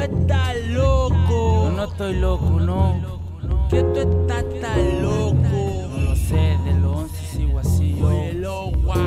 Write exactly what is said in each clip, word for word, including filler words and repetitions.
estás loco. Yo no estoy loco, no. Que tú estás tan loco. No lo sé, de los once sigo así yo. Oye, lo guau.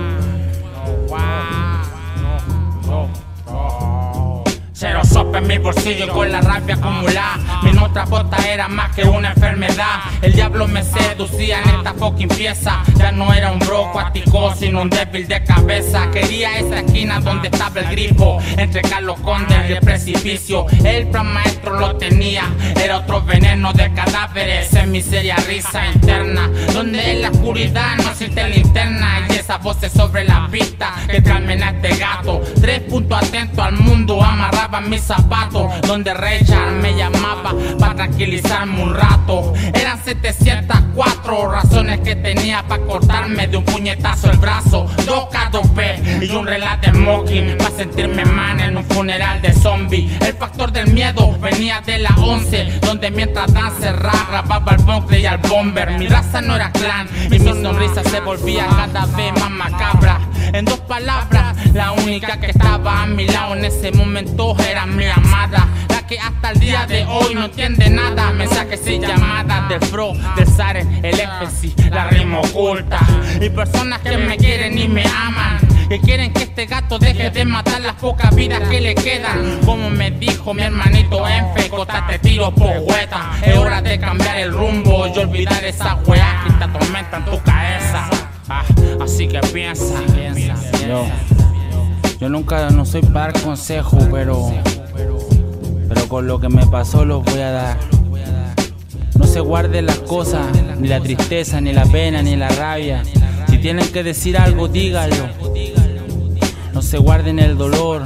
Cero sopa en mi bolsillo y con la rabia acumulada. Mi otra bota era más que una enfermedad. El diablo me seducía en esta fucking pieza. Ya no era un bro cuático, sino un débil de cabeza. Quería esa esquina donde estaba el grifo, entre Carlos Conde y el precipicio. El plan maestro lo tenía, era otro veneno de cadáveres. En miseria, risa interna, donde en la oscuridad no existe linterna. Y esas voces sobre la pista que calmen a este gato. Tres puntos atentos al mundo, amarrado mis zapatos, donde Richard me llamaba para tranquilizarme un rato. Eran setecientas cuatro razones que tenía para cortarme de un puñetazo el brazo. Dos K dos B y un relay de smoking para sentirme man en un funeral de zombie. El factor del miedo venía de la once, donde mientras Dan cerraba grababa al Bunkley y al Bomber. Mi raza no era clan y mi sonrisa se volvía cada vez más macabra. En dos palabras, la única que estaba a mi lado en ese momento era mi amada, la que hasta el día de hoy no entiende nada. Mensajes y llamadas del Fro, del Sare, el éxtasis, la rima oculta. Y personas que me quieren y me aman, que quieren que este gato deje de matar las pocas vidas que le quedan. Como me dijo mi hermanito Enfe, cortate tiro poeta. Es hora de cambiar el rumbo y olvidar esa weá que te atormenta en tu cabeza. Ah, así que piensa, piensa, piensa. Yo, yo nunca, no soy para dar consejo, pero, pero con lo que me pasó los voy a dar. No se guarden las cosas, ni la tristeza, ni la pena, ni la rabia. Si tienen que decir algo, díganlo. No se guarden el dolor,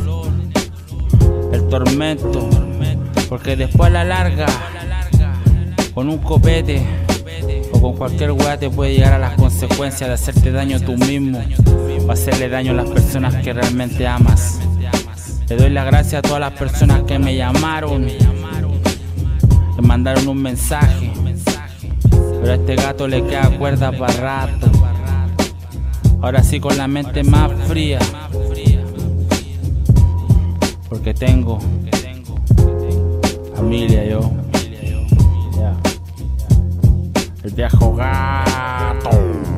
el tormento, porque después a la larga, con un copete o con cualquier weá te puede llegar a las consecuencias de hacerte daño tú mismo o hacerle daño a las personas que realmente amas. Le doy las gracias a todas las personas que me llamaron, que mandaron un mensaje, pero a este gato le queda cuerda para rato. Ahora sí con la mente más fría, porque tengo familia yo. El viejo gato.